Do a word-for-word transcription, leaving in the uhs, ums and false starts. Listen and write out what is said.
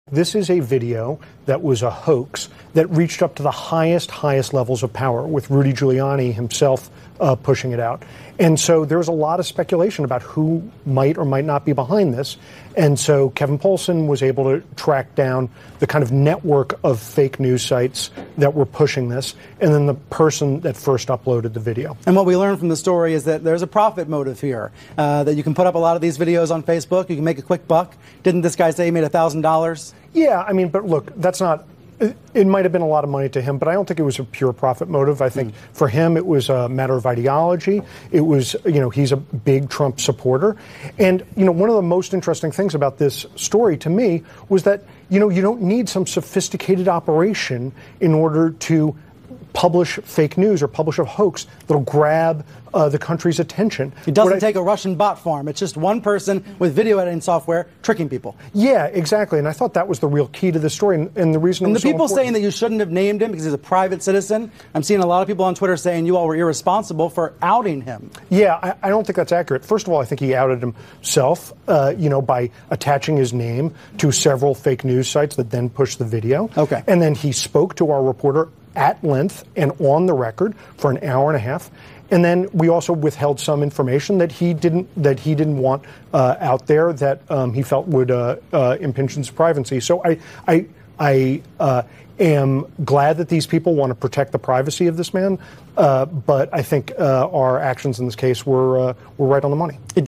This is a video that was a hoax that reached up to the highest, highest levels of power, with Rudy Giuliani himself uh, pushing it out. And so there was a lot of speculation about who might or might not be behind this. And so Kevin Poulsen was able to track down the kind of network of fake news sites that were pushing this, and then the person that first uploaded the video. And what we learned from the story is that there's a profit motive here, uh, that you can put up a lot of these videos on Facebook, you can make a quick buck. Didn't this guy say he made one thousand dollars? Yeah, I mean, but look, that's not... It, it might have been a lot of money to him, but I don't think it was a pure profit motive. I think mm. for him it was a matter of ideology. It was, you know, he's a big Trump supporter. And, you know, one of the most interesting things about this story to me was that, you know, you don't need some sophisticated operation in order to publish fake news or publish a hoax that'll grab uh, the country's attention. It doesn't I, take a Russian bot farm. It's just one person with video editing software tricking people. Yeah, exactly. And I thought that was the real key to the story, and, and the reason it and was the so people important. saying that you shouldn't have named him because he's a private citizen, I'm seeing a lot of people on Twitter saying you all were irresponsible for outing him. Yeah, I, I don't think that's accurate. First of all, I think he outed himself, uh, you know, by attaching his name to several fake news sites that then pushed the video. Okay. And then he spoke to our reporter at length and on the record for an hour and a half. And then we also withheld some information that he didn't that he didn't want uh, out there that um, he felt would uh, uh, impinge his privacy. So I I I uh, am glad that these people want to protect the privacy of this man, uh, but I think uh, our actions in this case were uh, were right on the money. It